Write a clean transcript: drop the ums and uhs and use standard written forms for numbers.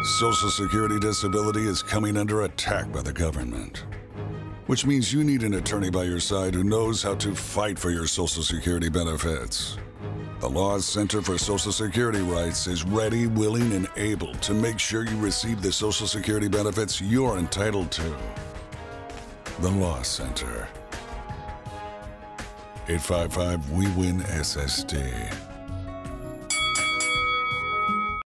Social Security disability is coming under attack by the government, which means you need an attorney by your side who knows how to fight for your Social Security benefits. The Law Center for Social Security Rights is ready, willing, and able to make sure you receive the Social Security benefits you're entitled to. The Law Center. 855-WE-WIN-SSD.